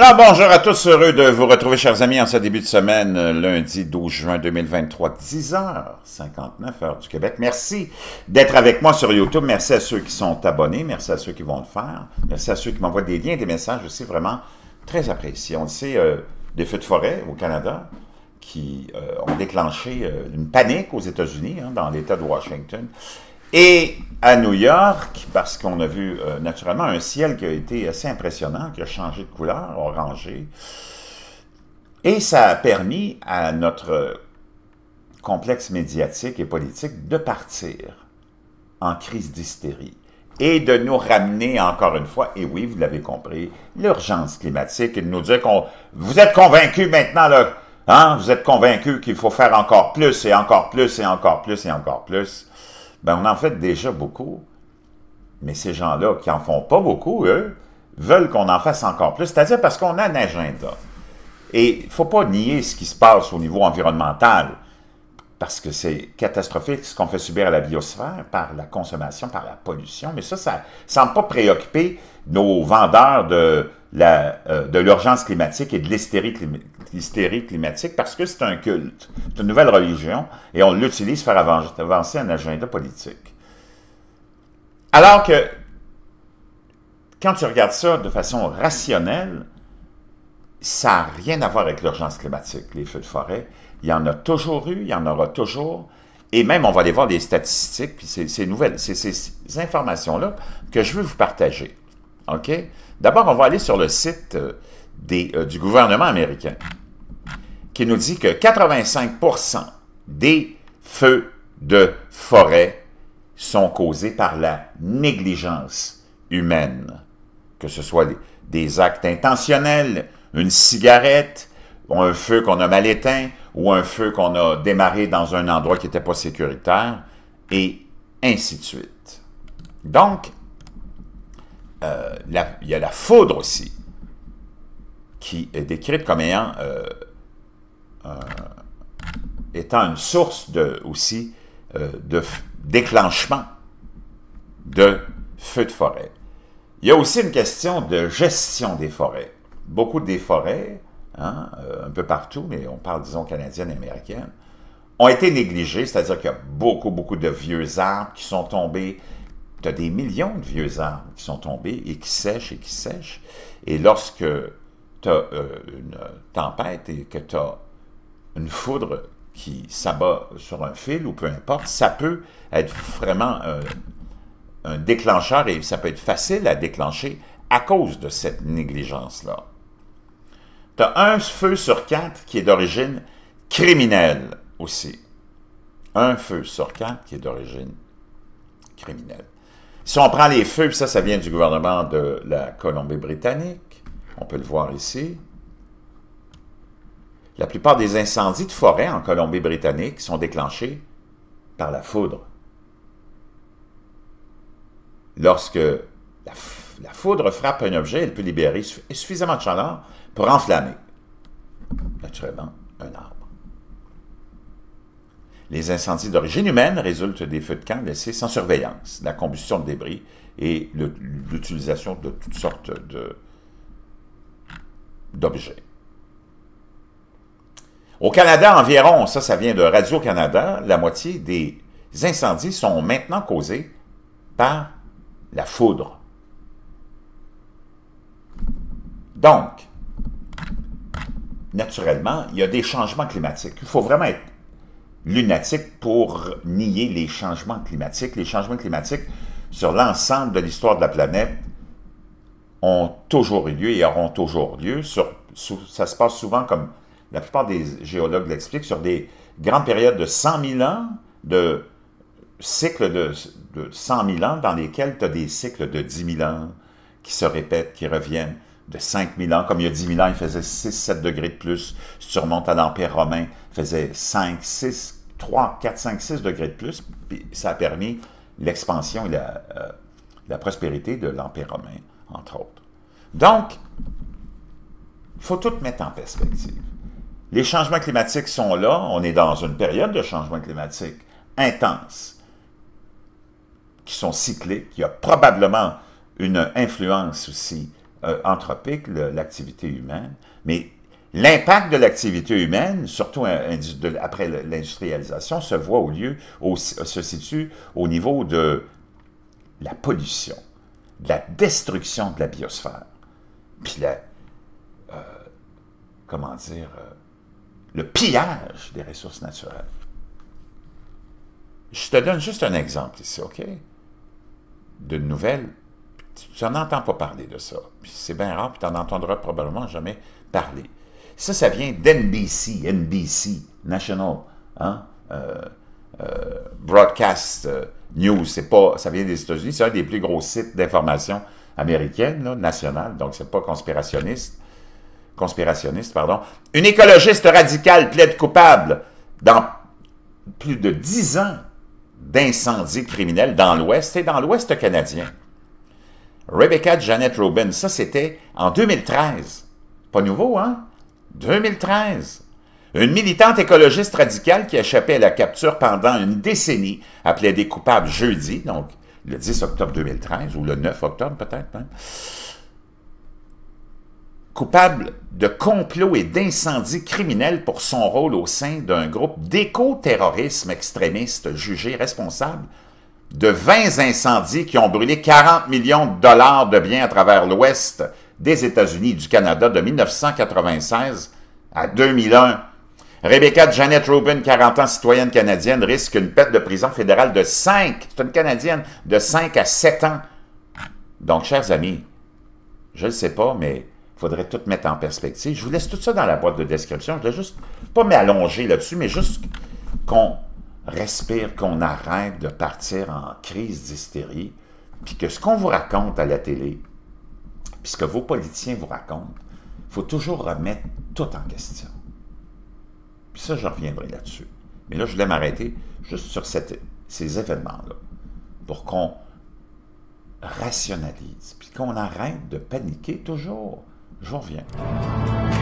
Alors, bonjour à tous, heureux de vous retrouver, chers amis, en ce début de semaine, lundi 12 juin 2023, 10h59, heure du Québec. Merci d'être avec moi sur YouTube. Merci à ceux qui sont abonnés, merci à ceux qui vont le faire, merci à ceux qui m'envoient des liens, des messages aussi, vraiment très appréciés. On le sait, des feux de forêt au Canada qui ont déclenché une panique aux États-Unis, dans l'État de Washington. Et à New York, parce qu'on a vu naturellement un ciel qui a été assez impressionnant, qui a changé de couleur, orangé. Et ça a permis à notre complexe médiatique et politique de partir en crise d'hystérie et de nous ramener encore une fois, et oui, vous l'avez compris, l'urgence climatique et de nous dire qu'on... Vous êtes convaincus maintenant, là, hein? Vous êtes convaincus qu'il faut faire encore plus et encore plus et encore plus et encore plus. Ben, on en fait déjà beaucoup, mais ces gens-là qui en font pas beaucoup, eux, veulent qu'on en fasse encore plus, c'est-à-dire parce qu'on a un agenda. Et il ne faut pas nier ce qui se passe au niveau environnemental, parce que c'est catastrophique ce qu'on fait subir à la biosphère par la consommation, par la pollution, mais ça ne semble pas préoccuper nos vendeurs de l'urgence climatique et de l'hystérie climatique, parce que c'est un culte, c'est une nouvelle religion, et on l'utilise pour faire avancer un agenda politique. Alors que, quand tu regardes ça de façon rationnelle, ça n'a rien à voir avec l'urgence climatique, les feux de forêt. Il y en a toujours eu, il y en aura toujours, et même on va aller voir des statistiques, puis ces informations-là que je veux vous partager. OK? D'abord, on va aller sur le site du gouvernement américain, qui nous dit que 85% des feux de forêt sont causés par la négligence humaine, que ce soit des actes intentionnels, une cigarette, ou un feu qu'on a mal éteint, ou un feu qu'on a démarré dans un endroit qui n'était pas sécuritaire, et ainsi de suite. Donc, il y a la foudre aussi, qui est décrite comme étant une source aussi de déclenchement de feux de forêt. Il y a aussi une question de gestion des forêts. Beaucoup des forêts, un peu partout, mais on parle, disons, canadienne et américaine, ont été négligées, c'est-à-dire qu'il y a beaucoup, beaucoup de vieux arbres qui sont tombés. Tu as des millions de vieux arbres qui sont tombés et qui sèchent et qui sèchent. Et lorsque tu as une tempête et que tu as une foudre qui s'abat sur un fil ou peu importe, ça peut être vraiment un déclencheur et ça peut être facile à déclencher à cause de cette négligence-là. Tu as un feu sur 4 qui est d'origine criminelle aussi. Un feu sur 4 qui est d'origine criminelle. Si on prend les feux, puis ça vient du gouvernement de la Colombie-Britannique, on peut le voir ici. La plupart des incendies de forêt en Colombie-Britannique sont déclenchés par la foudre. Lorsque la foudre frappe un objet, elle peut libérer suffisamment de chaleur pour enflammer, naturellement, un arbre. Les incendies d'origine humaine résultent des feux de camp laissés sans surveillance, la combustion de débris et l'utilisation de toutes sortes d'objets. Au Canada, environ, ça vient de Radio-Canada, la moitié des incendies sont maintenant causés par la foudre. Donc, naturellement, il y a des changements climatiques. Il faut vraiment être lunatique pour nier les changements climatiques. Les changements climatiques sur l'ensemble de l'histoire de la planète ont toujours eu lieu et auront toujours lieu. Ça se passe souvent, comme la plupart des géologues l'expliquent, sur des grandes périodes de 100 000 ans, de cycles de 100 000 ans, dans lesquels tu as des cycles de 10 000 ans qui se répètent, qui reviennent, de 5 000 ans. Comme il y a 10 000 ans, il faisait 6-7 degrés de plus. Si tu remontes à l'Empire romain, il faisait 5, 6, 3, 4, 5, 6 degrés de plus. Puis ça a permis l'expansion et la prospérité de l'Empire romain, entre autres. Donc, il faut tout mettre en perspective. Les changements climatiques sont là. On est dans une période de changements climatiques intenses, qui sont cycliques. Il y a probablement une influence aussi anthropique, l'activité humaine, mais l'impact de l'activité humaine, surtout après l'industrialisation, se situe au niveau de la pollution, de la destruction de la biosphère, puis le pillage des ressources naturelles. Je te donne juste un exemple ici, OK? D'une nouvelle, tu n'en entends pas parler de ça. C'est bien rare, puis tu n'en entendras probablement jamais parler. Ça vient d'NBC, National Broadcast News. Ça vient des États-Unis, c'est un des plus gros sites d'information américaine, là, nationale, donc c'est pas conspirationniste, pardon. Une écologiste radicale plaide coupable dans plus de 10 ans d'incendies criminels dans l'Ouest et dans l'Ouest canadien. Rebecca Janet Rubin, ça c'était en 2013. Pas nouveau, hein? 2013. Une militante écologiste radicale qui a échappé à la capture pendant une décennie a plaidé coupable jeudi, donc le 10 octobre 2013, ou le 9 octobre peut-être même, coupable de complot et d'incendie criminel pour son rôle au sein d'un groupe d'éco-terrorisme extrémiste jugé responsable de 20 incendies qui ont brûlé 40 millions de dollars de biens à travers l'Ouest des États-Unis et du Canada de 1996 à 2001. Rebecca Janet Rubin, 40 ans, citoyenne canadienne, risque une peine de prison fédérale de 5, c'est une Canadienne, de 5 à 7 ans. Donc, chers amis, je ne le sais pas, mais il faudrait tout mettre en perspective. Je vous laisse tout ça dans la boîte de description. Je ne voulais juste pas m'allonger là-dessus, mais juste qu'on respire, qu'on arrête de partir en crise d'hystérie, puis que ce qu'on vous raconte à la télé, puis ce que vos politiciens vous racontent, il faut toujours remettre tout en question. Puis ça, je reviendrai là-dessus. Mais là, je voulais m'arrêter juste sur ces événements-là, pour qu'on rationalise, puis qu'on arrête de paniquer toujours. Je vous reviens.